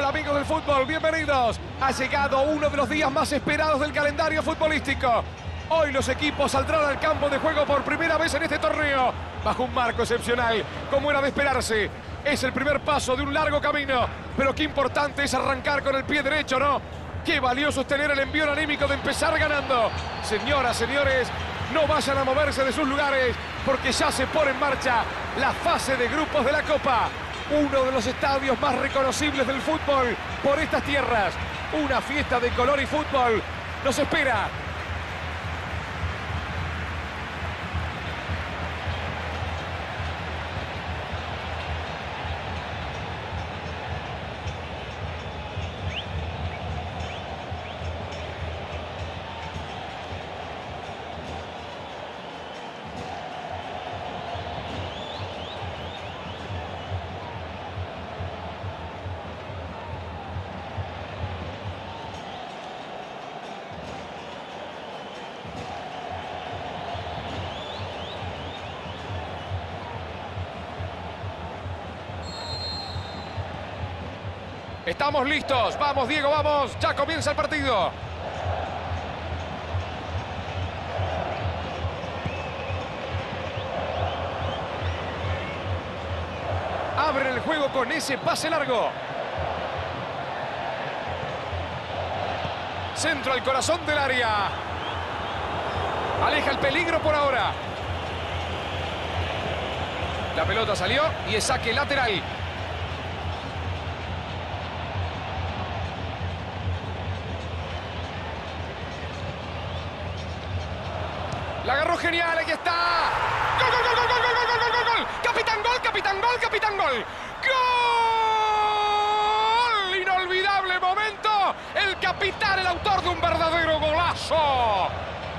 Hola amigos del fútbol, bienvenidos. Ha llegado uno de los días más esperados del calendario futbolístico. Hoy los equipos saldrán al campo de juego por primera vez en este torneo, bajo un marco excepcional, como era de esperarse. Es el primer paso de un largo camino, pero qué importante es arrancar con el pie derecho, ¿no? Qué valioso es tener el envío anímico de empezar ganando. Señoras, señores, no vayan a moverse de sus lugares, porque ya se pone en marcha la fase de grupos de la Copa. Uno de los estadios más reconocibles del fútbol por estas tierras. Una fiesta de color y fútbol nos espera. Estamos listos. Vamos, Diego, vamos. Ya comienza el partido. Abren el juego con ese pase largo. Centro al corazón del área. Aleja el peligro por ahora. La pelota salió y es saque lateral. La agarró genial, aquí está. ¡Gol, gol, gol, gol, gol, gol, gol, gol, gol! ¡Capitán gol, capitán gol, capitán gol! ¡Gol! ¡Inolvidable momento! El capitán, el autor de un verdadero golazo.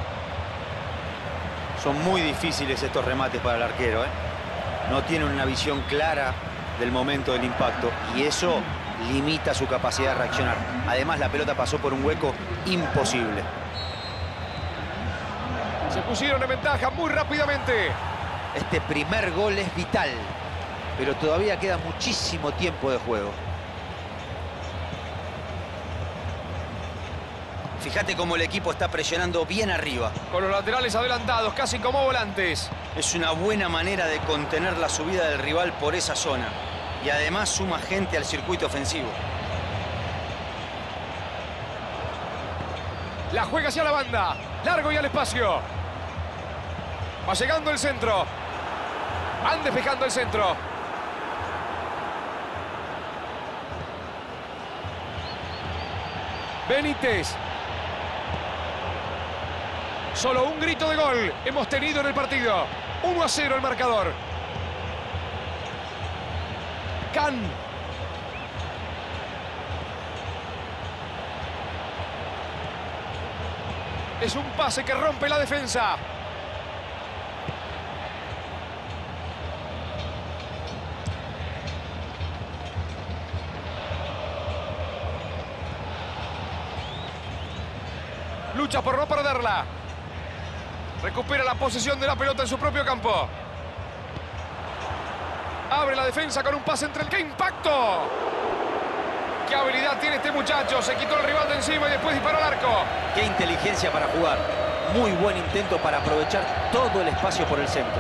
Son muy difíciles estos remates para el arquero, ¿eh? No tiene una visión clara del momento del impacto y eso limita su capacidad de reaccionar. Además, la pelota pasó por un hueco imposible. Se pusieron en ventaja muy rápidamente. Este primer gol es vital, pero todavía queda muchísimo tiempo de juego. Fíjate cómo el equipo está presionando bien arriba. Con los laterales adelantados, casi como volantes. Es una buena manera de contener la subida del rival por esa zona. Y además suma gente al circuito ofensivo. La juega hacia la banda. Largo y al espacio. Va llegando el centro. Van despejando el centro. Benítez. Solo un grito de gol hemos tenido en el partido. 1-0 el marcador. Can. Es un pase que rompe la defensa. Lucha por no perderla. Recupera la posesión de la pelota en su propio campo. Abre la defensa con un pase entre el... ¡Qué impacto! ¡Qué habilidad tiene este muchacho! Se quitó el rival de encima y después disparó al arco. ¡Qué inteligencia para jugar! Muy buen intento para aprovechar todo el espacio por el centro.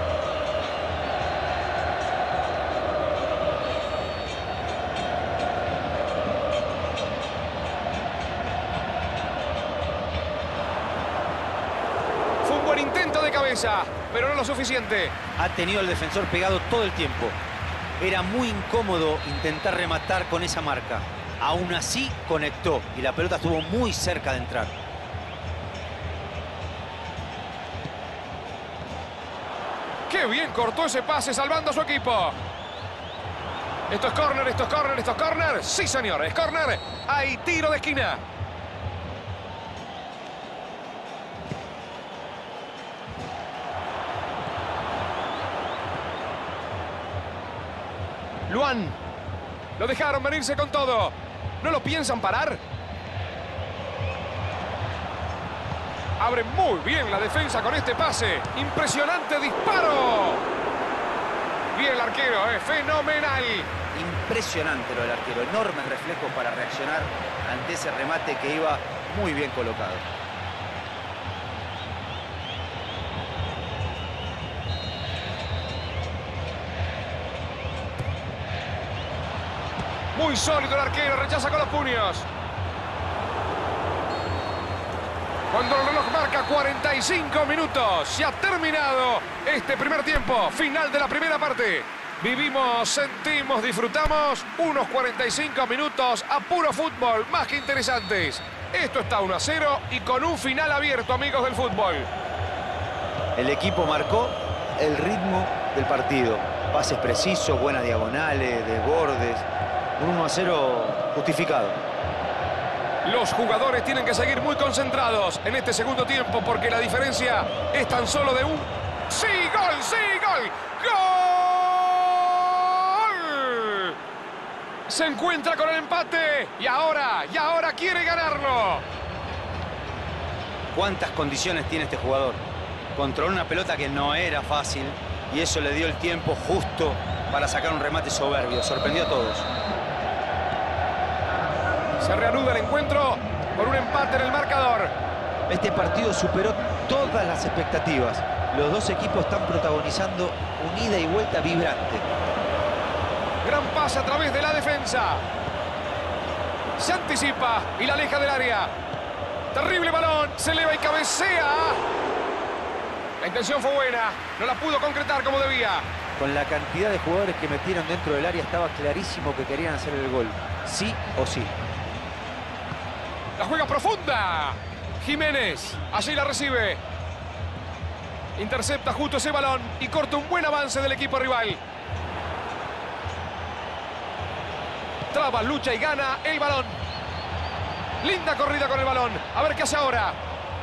Fue un buen intento de cabeza, pero no lo suficiente. Ha tenido el defensor pegado todo el tiempo. Era muy incómodo intentar rematar con esa marca. Aún así conectó y la pelota estuvo muy cerca de entrar. ¡Qué bien cortó ese pase salvando a su equipo! Esto es córner, esto es córner, esto es córner. Sí, señor, es córner. Hay tiro de esquina. Luan. Lo dejaron venirse con todo. ¿No lo piensan parar? Abre muy bien la defensa con este pase. Impresionante disparo. Bien el arquero, fenomenal. Impresionante lo del arquero, enormes reflejos para reaccionar ante ese remate que iba muy bien colocado. Muy sólido el arquero, rechaza con los puños. Cuando el reloj marca 45 minutos, se ha terminado este primer tiempo, final de la primera parte. Vivimos, sentimos, disfrutamos unos 45 minutos a puro fútbol, más que interesantes. Esto está 1-0 y con un final abierto, amigos del fútbol. El equipo marcó el ritmo del partido. Pases precisos, buenas diagonales, desbordes. Un 1-0 justificado. Los jugadores tienen que seguir muy concentrados en este segundo tiempo porque la diferencia es tan solo de un... ¡Sí, gol! ¡Sí, gol! ¡Gol! Se encuentra con el empate y ahora quiere ganarlo. ¿Cuántas condiciones tiene este jugador? Controló una pelota que no era fácil y eso le dio el tiempo justo para sacar un remate soberbio. Sorprendió a todos. Se reanuda el encuentro con un empate en el marcador. Este partido superó todas las expectativas. Los dos equipos están protagonizando una ida y vuelta vibrante. Gran pase a través de la defensa. Se anticipa y la aleja del área. Terrible balón, se eleva y cabecea. La intención fue buena, no la pudo concretar como debía. Con la cantidad de jugadores que metieron dentro del área estaba clarísimo que querían hacer el gol. Sí o sí. La juega profunda. Jiménez, allí la recibe. Intercepta justo ese balón y corta un buen avance del equipo rival. Traba, lucha y gana el balón. Linda corrida con el balón. A ver qué hace ahora.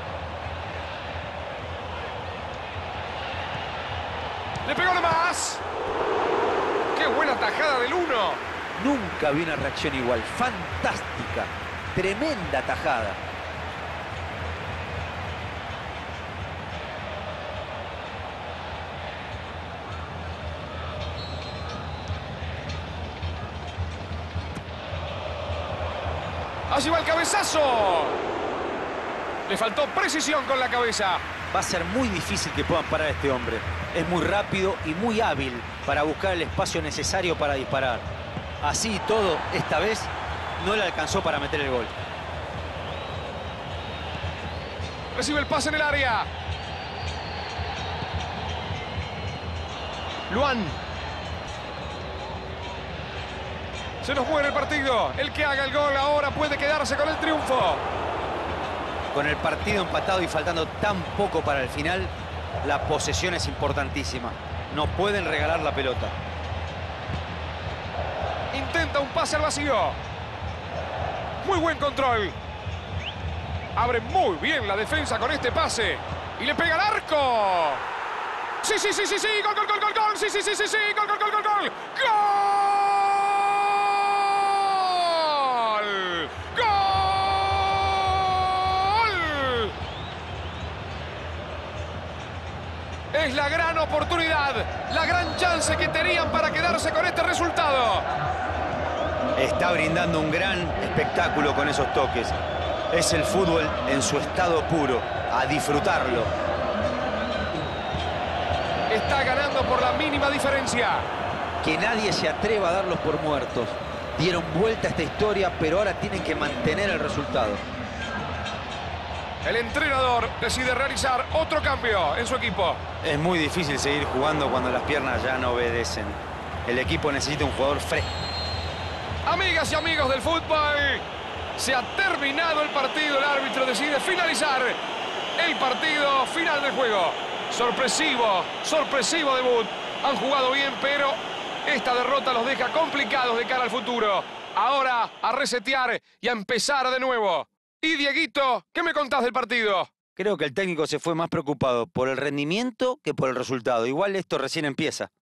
Le pegó nomás. Qué buena tajada del 1. Nunca vi una reacción igual. Fantástica. Tremenda tajada. Allí va el cabezazo. Le faltó precisión con la cabeza. Va a ser muy difícil que puedan parar a este hombre. Es muy rápido y muy hábil para buscar el espacio necesario para disparar. Así y todo, esta vez no le alcanzó para meter el gol. Recibe el pase en el área. Luan. Se nos muere el partido. El que haga el gol ahora puede quedarse con el triunfo. Con el partido empatado y faltando tan poco para el final, la posesión es importantísima. No pueden regalar la pelota. Intenta un pase al vacío. Muy buen control. Abre muy bien la defensa con este pase. Y le pega al arco. Sí, sí, sí, sí, sí. Gol, gol, gol, gol, gol. Sí, sí, sí, sí, sí. Gol, gol, gol, gol, gol. ¡Gol! Es la gran oportunidad, la gran chance que tenían para quedarse con este resultado. Está brindando un gran espectáculo con esos toques. Es el fútbol en su estado puro, a disfrutarlo. Está ganando por la mínima diferencia. Que nadie se atreva a darlos por muertos. Dieron vuelta a esta historia, pero ahora tienen que mantener el resultado. El entrenador decide realizar otro cambio en su equipo. Es muy difícil seguir jugando cuando las piernas ya no obedecen. El equipo necesita un jugador fresco. Amigas y amigos del fútbol, se ha terminado el partido. El árbitro decide finalizar el partido, final del juego. Sorpresivo, sorpresivo debut. Han jugado bien, pero esta derrota los deja complicados de cara al futuro. Ahora a resetear y a empezar de nuevo. Y Dieguito, ¿qué me contás del partido? Creo que el técnico se fue más preocupado por el rendimiento que por el resultado. Igual esto recién empieza.